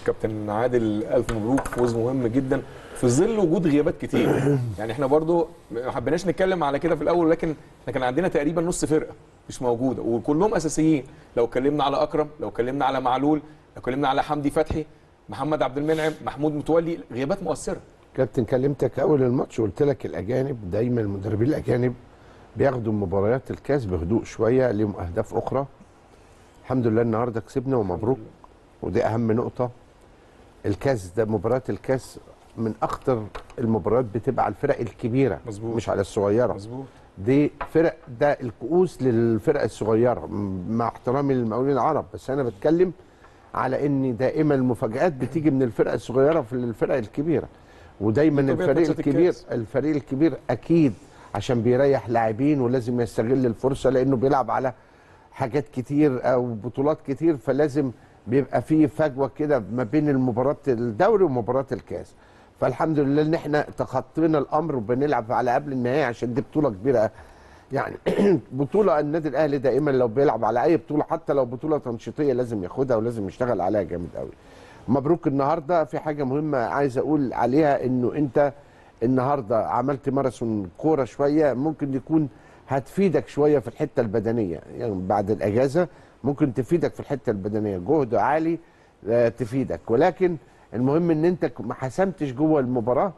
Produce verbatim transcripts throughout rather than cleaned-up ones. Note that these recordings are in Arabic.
كابتن عادل الف مبروك، فوز مهم جدا في ظل وجود غيابات كتير. يعني احنا برضو ما حبيناش نتكلم على كده في الاول، ولكن احنا كان عندنا تقريبا نص فرقه مش موجوده وكلهم اساسيين. لو اتكلمنا على اكرم، لو اتكلمنا على معلول، لو اتكلمنا على حمدي فتحي، محمد عبد المنعم، محمود متولي، غيابات مؤثره. كابتن كلمتك اول الماتش وقلت لك الاجانب دايما، المدربين الاجانب بياخدوا مباريات الكاس بهدوء شويه، ليهم اهداف اخرى. الحمد لله النهارده كسبنا ومبروك، ودي اهم نقطه. الكاس ده، مباريات الكاس من اخطر المباريات، بتبقى على الفرق الكبيره مظبوط. مش على الصغيره. مظبوط. دي فرق، ده الكؤوس للفرق الصغيره، مع احترامي للمقاولين العرب، بس انا بتكلم على ان دائما المفاجآت بتيجي من الفرق الصغيره في الفرق الكبيره. ودايما الفريق الكبير الفريق الكبير اكيد عشان بيريح لاعبين ولازم يستغل الفرصه، لانه بيلعب على حاجات كتير او بطولات كتير، فلازم بيبقى فيه فجوه كده ما بين المباراه الدوري ومباراه الكاس. فالحمد لله ان احنا تخطينا الامر وبنلعب على قبل النهائي، عشان دي بطوله كبيره يعني. بطوله النادي الاهلي دائما لو بيلعب على اي بطوله، حتى لو بطوله تنشيطيه، لازم ياخدها ولازم يشتغل عليها جامد قوي. مبروك النهارده. في حاجه مهمه عايز اقول عليها، انه انت النهارده عملت ماراثون كوره شويه، ممكن يكون هتفيدك شويه في الحته البدنيه، يعني بعد الاجازه ممكن تفيدك في الحته البدنيه، جهد عالي تفيدك. ولكن المهم ان انت ما حسمتش جوه المباراه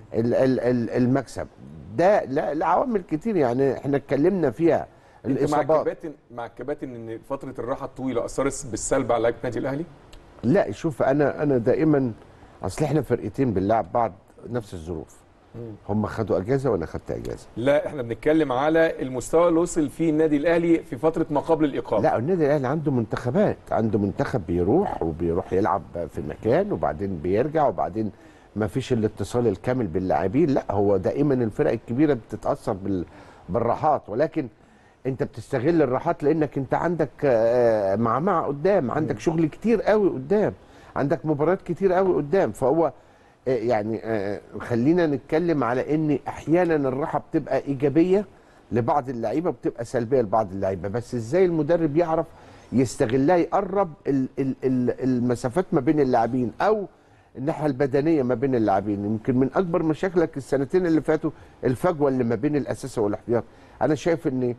المكسب ده لعوامل كتير، يعني احنا اتكلمنا فيها. الاصابات مع الكباتن مع الكباتن ان فتره الراحه الطويله اثرت بالسلب على لعيبه النادي الاهلي؟ لا شوف، انا انا دائما، اصل احنا فرقتين بنلعب بعض نفس الظروف. هم خدوا اجازه وانا خدت اجازه. لا احنا بنتكلم على المستوى اللي وصل فيه النادي الاهلي في فتره ما قبل الايقاف. لا النادي الاهلي عنده منتخبات، عنده منتخب بيروح وبيروح يلعب في مكان وبعدين بيرجع، وبعدين ما فيش الاتصال الكامل باللاعبين. لا هو دائما الفرق الكبيره بتتاثر بالراحات، ولكن انت بتستغل الراحات لانك انت عندك معمعه قدام، عندك شغل كتير قوي قدام، عندك مباريات كتير قوي قدام. فهو يعني خلينا نتكلم على ان احيانا الراحه بتبقى ايجابيه لبعض اللعيبه وبتبقى سلبيه لبعض اللعيبه، بس ازاي المدرب يعرف يستغلها، يقرب المسافات ما بين اللاعبين او الناحيه البدنيه ما بين اللاعبين. يمكن من اكبر مشاكلك السنتين اللي فاتوا الفجوه اللي ما بين الاساسي والاحتياط. انا شايف ان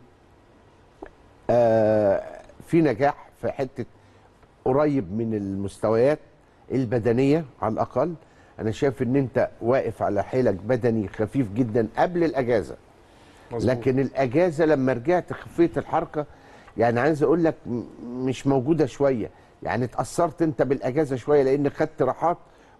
آه في نجاح في حته قريب من المستويات البدنيه على الاقل. انا شايف ان انت واقف على حيلك بدني خفيف جدا قبل الاجازه. مزبوط. لكن الاجازه لما رجعت خفيه الحركه، يعني عايز اقول لك مش موجوده شويه، يعني اتاثرت انت بالاجازه شويه لان خدت راحات،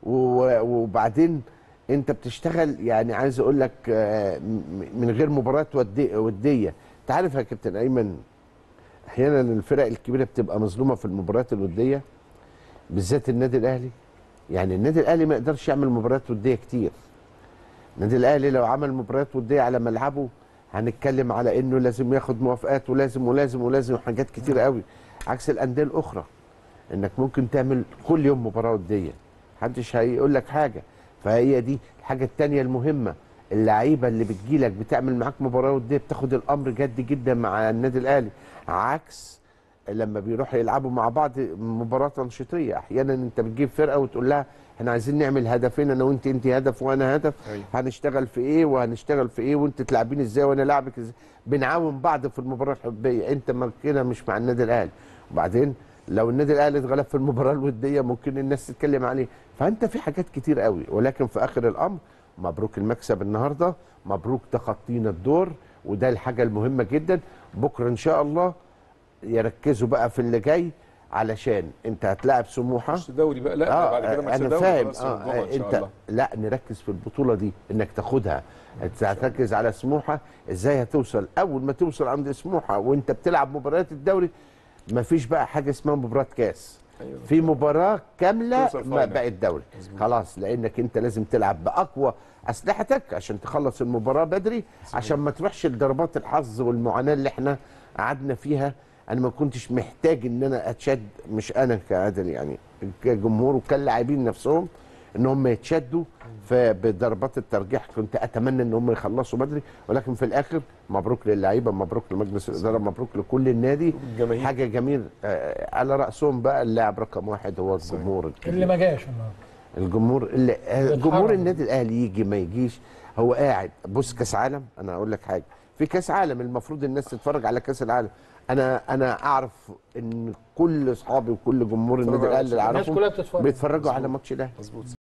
وبعدين انت بتشتغل، يعني عايز اقول لك من غير مباريات وديه. انت عارف يا كابتن ايمن، احيانا الفرق الكبيره بتبقى مظلومه في المباريات الوديه، بالذات النادي الاهلي. يعني النادي الاهلي ما يقدرش يعمل مباريات وديه كتير. النادي الاهلي لو عمل مباريات وديه على ملعبه هنتكلم على انه لازم ياخد موافقات ولازم ولازم ولازم حاجات كتير قوي، عكس الانديه الاخرى انك ممكن تعمل كل يوم مباراه وديه، محدش هيقول لك حاجه. فهي دي الحاجه الثانيه المهمه، اللعيبه اللي بتجيلك بتعمل معاك مباراه وديه بتاخد الامر جد جدا مع النادي الاهلي، عكس لما بيروحوا يلعبوا مع بعض مباراه تنشيطيه. احيانا انت بتجيب فرقه وتقول لها احنا عايزين نعمل هدفين، انا وانت، انت هدف وانا هدف، أيوة. هنشتغل في ايه وهنشتغل في ايه وانت تلعبين ازاي وانا لاعبك ازاي، بنعاون بعض في المباراه الحبيه. انت ما كده مش مع النادي الاهلي. وبعدين لو النادي الاهلي اتغلب في المباراه الوديه ممكن الناس تتكلم عليه. فانت في حاجات كتير قوي، ولكن في اخر الامر مبروك المكسب النهارده، مبروك تخطينا الدور، وده الحاجه المهمه جدا. بكره ان شاء الله يركزوا بقى في اللي جاي، علشان انت هتلاعب سموحه مش دوري بقى، لا آه بعد كده ماتش دوري. انا فاهم آه ان شاء انت الله. لا نركز في البطوله دي انك تاخدها. انت هتركز على سموحه ازاي هتوصل، اول ما توصل عند سموحه وانت بتلعب مباريات الدوري مفيش بقى حاجه اسمها مباراه كاس. أيوة. في مباراه كامله بقى الدوري خلاص، لانك انت لازم تلعب باقوى اسلحتك عشان تخلص المباراه بدري، عشان ما تروحش لضربات الحظ والمعاناه اللي احنا قعدنا فيها. انا ما كنتش محتاج ان انا اتشد، مش انا كعادل يعني، كجمهور وكلاعبين نفسهم ان هم يتشدوا فبضربات الترجيح. كنت اتمنى ان هم يخلصوا بدري، ولكن في الاخر مبروك للعيبه، مبروك لمجلس الاداره، مبروك لكل النادي. الجماهير. حاجه جميل آه، على راسهم بقى اللاعب رقم واحد هو الجمهور الكبير. اللي ما جاش النهارده. الجمهور اللي آه، جمهور بيتحرك. النادي الاهلي يجي ما يجيش، هو قاعد. بص كاس عالم، انا اقول لك حاجه، في كاس عالم المفروض الناس تتفرج على كاس العالم. انا انا اعرف ان كل اصحابي وكل جمهور النادي الاهلي اللي الناس اعرفهم كلها بتتفرج. بيتفرجوا على ماتش الاهلي. مظبوط.